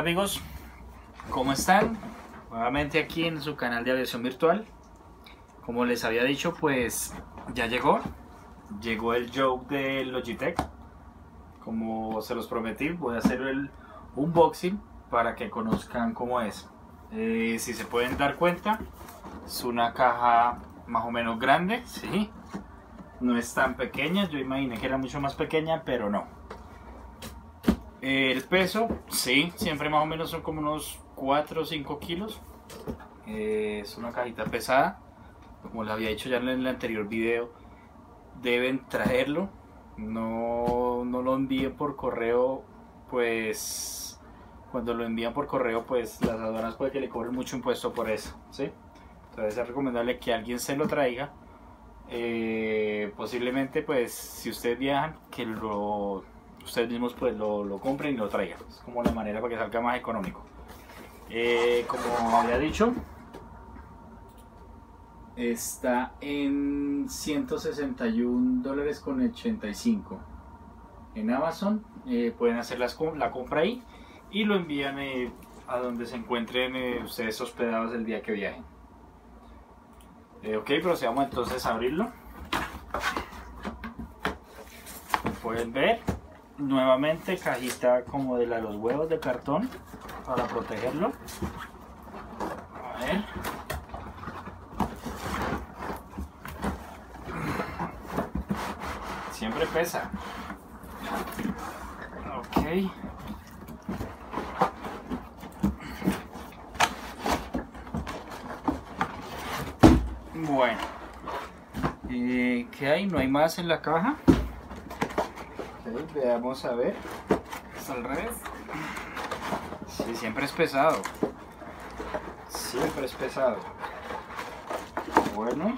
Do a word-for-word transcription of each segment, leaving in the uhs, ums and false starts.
Hola amigos, ¿cómo están? Nuevamente aquí en su canal de aviación virtual. Como les había dicho, pues ya llegó. Llegó el Yoke de Logitech. Como se los prometí, voy a hacer el unboxing para que conozcan cómo es. Eh, si se pueden dar cuenta, es una caja más o menos grande, ¿sí? No es tan pequeña, yo imaginé que era mucho más pequeña, pero no. El peso, sí, siempre más o menos son como unos cuatro o cinco kilos. Eh, es una cajita pesada. Como les había dicho ya en el anterior video, deben traerlo. No, no lo envíen por correo, pues cuando lo envían por correo, pues las aduanas puede que le cobren mucho impuesto por eso, ¿sí? Entonces es recomendable que alguien se lo traiga. Eh, posiblemente, pues si ustedes viajan, que lo ustedes mismos pues lo, lo compren y lo traigan. Es como la manera para que salga más económico. Eh, como había dicho, está en ciento sesenta y un dólares con ochenta y cinco en Amazon. Eh, pueden hacer las, la compra ahí y lo envían eh, a donde se encuentren eh, ustedes hospedados el día que viajen. Eh, ok, procedamos entonces a abrirlo. Como pueden ver, nuevamente cajita como de la de los huevos de cartón para protegerlo. A ver. Siempre pesa. Ok. Bueno. Eh, ¿Qué hay? No hay más en la caja. Okay, veamos a ver. ¿Es al revés? Sí, siempre es pesado. Siempre es pesado. Bueno.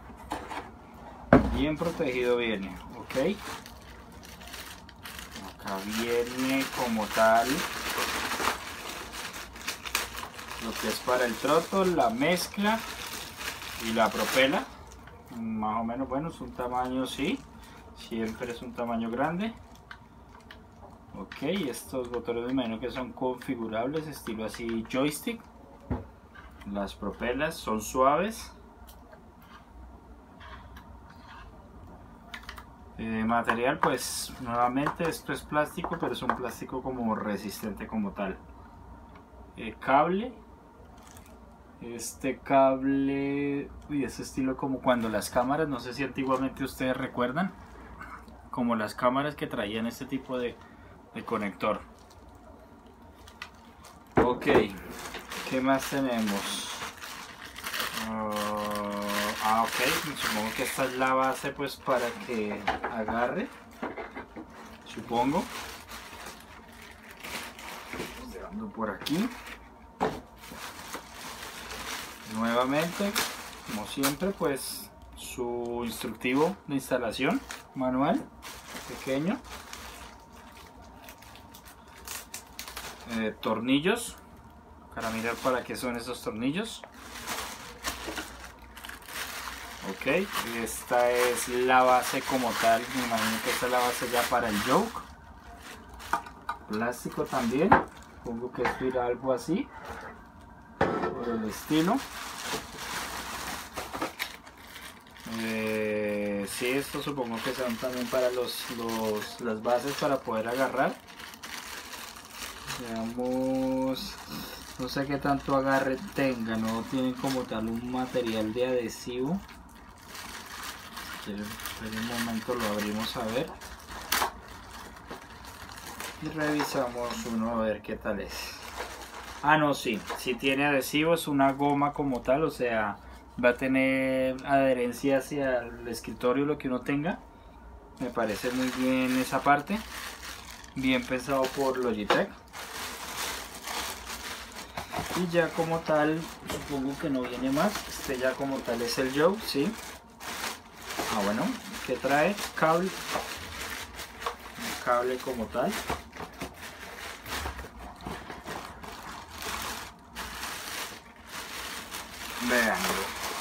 Bien protegido viene. Ok. Acá viene como tal lo que es para el throttle, la mezcla y la propela. Más o menos, bueno, es un tamaño, sí. Siempre es un tamaño grande. Ok, estos botones de imagino que son configurables, estilo así joystick. Las propelas son suaves. Eh, material, pues nuevamente esto es plástico, pero es un plástico como resistente como tal. Eh, cable. Este cable y ese estilo como cuando las cámaras, no sé si antiguamente ustedes recuerdan, como las cámaras que traían este tipo de, de conector. Ok, ¿qué más tenemos? Uh, ah, ok, supongo que esta es la base pues para que agarre, supongo. Dando por aquí. Nuevamente, como siempre, pues su instructivo de instalación manual pequeño. Eh, tornillos para mirar para qué son esos tornillos. Ok, esta es la base como tal. Me imagino que esta es la base ya para el Yoke. Plástico también. Supongo que esto irá algo así por el estilo. Eh, sí, esto supongo que son también para los, los las bases para poder agarrar. Veamos, no sé qué tanto agarre tenga, no tienen como tal un material de adhesivo. En un momento lo abrimos a ver y revisamos uno a ver qué tal es. Ah, no, sí, sí tiene adhesivo, es una goma como tal, o sea, va a tener adherencia hacia el escritorio, lo que uno tenga. Me parece muy bien esa parte, bien pensado por Logitech. Y ya como tal, supongo que no viene más. Este ya como tal es el Yoke, sí. Ah, bueno, que trae cable, un cable como tal. Veanlo.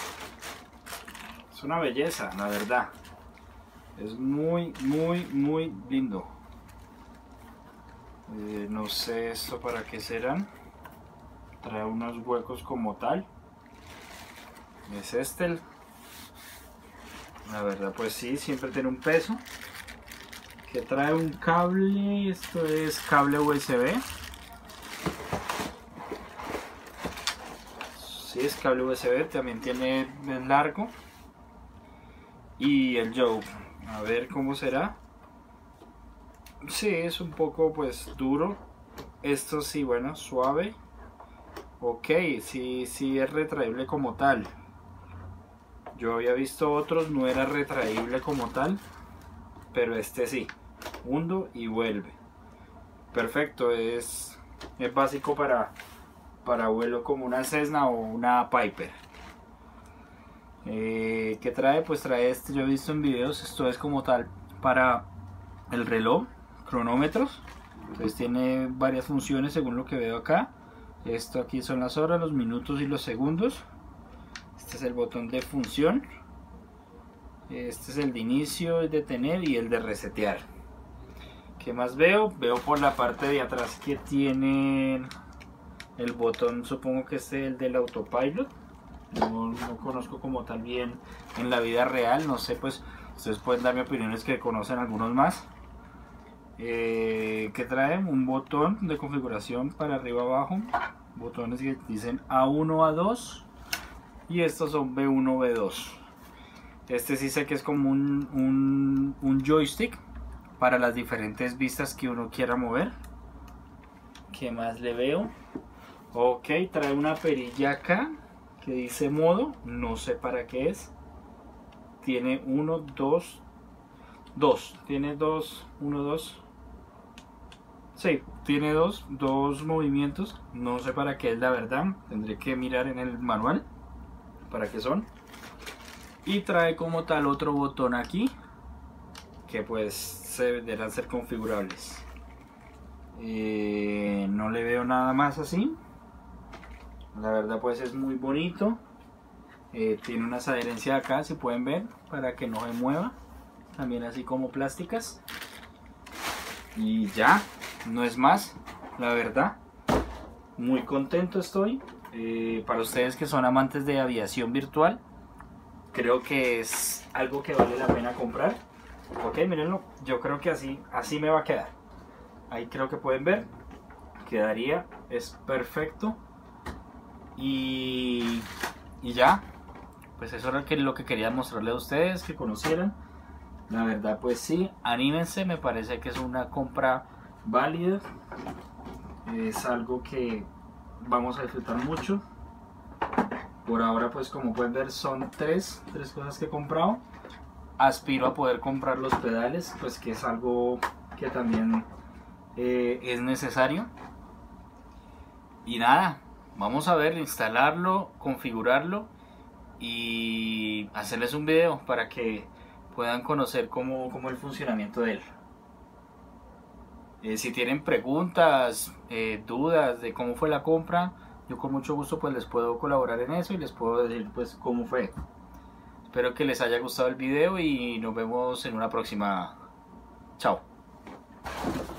Es una belleza, la verdad. Es muy, muy, muy lindo. Eh, no sé esto para qué serán. Trae unos huecos como tal. Es este el... La verdad pues sí, siempre tiene un peso. Que trae un cable, esto es cable U S B. Sí, es cable U S B, también tiene el largo. Y el yoke, a ver cómo será. Sí, es un poco pues duro. Esto sí, bueno, suave. Ok, sí, sí es retraíble como tal. Yo había visto otros, no era retraíble como tal, pero este sí, hundo y vuelve. Perfecto, es, es básico para, para vuelo como una Cessna o una Piper. Eh, ¿Qué trae? Pues trae este, yo he visto en videos, esto es como tal para el reloj, cronómetros. Entonces tiene varias funciones según lo que veo acá. Esto aquí son las horas, los minutos y los segundos. Este es el botón de función. Este es el de inicio, el de detener y el de resetear. ¿Qué más veo? Veo por la parte de atrás que tienen el botón, supongo que este es el del autopilot. No, no conozco como tal bien en la vida real, no sé, pues ustedes pueden darme opiniones que conocen algunos más. Eh, que trae un botón de configuración para arriba abajo, botones que dicen A uno, A dos y estos son B uno, B dos. Este sí sé que es como un, un, un joystick para las diferentes vistas que uno quiera mover. ¿Qué más le veo? Ok, trae una perilla acá que dice modo, no sé para qué es. Tiene uno, dos, dos, tiene dos, uno, dos. Sí, tiene dos, dos movimientos, no sé para qué es la verdad, tendré que mirar en el manual para qué son. Y trae como tal otro botón aquí, que pues se deberán ser configurables. Eh, no le veo nada más así, la verdad pues es muy bonito. Eh, tiene unas adherencias acá, si pueden ver, para que no se mueva, también así como plásticas. Y ya, no es más, la verdad, muy contento estoy. Eh, para ustedes que son amantes de aviación virtual, creo que es algo que vale la pena comprar. Ok, mírenlo, yo creo que así, así me va a quedar. Ahí creo que pueden ver, quedaría, es perfecto. Y, y ya, pues eso era lo que quería mostrarle a ustedes, que conocieran. La verdad pues sí, anímense, me parece que es una compra válida, es algo que vamos a disfrutar mucho. Por ahora pues como pueden ver son tres, tres cosas que he comprado. Aspiro a poder comprar los pedales, pues que es algo que también eh, es necesario. Y nada, vamos a ver, instalarlo, configurarlo y hacerles un video para que puedan conocer cómo, cómo el funcionamiento de él. Eh, si tienen preguntas, eh, dudas de cómo fue la compra, yo con mucho gusto pues les puedo colaborar en eso y les puedo decir pues cómo fue. Espero que les haya gustado el video y nos vemos en una próxima. Chao.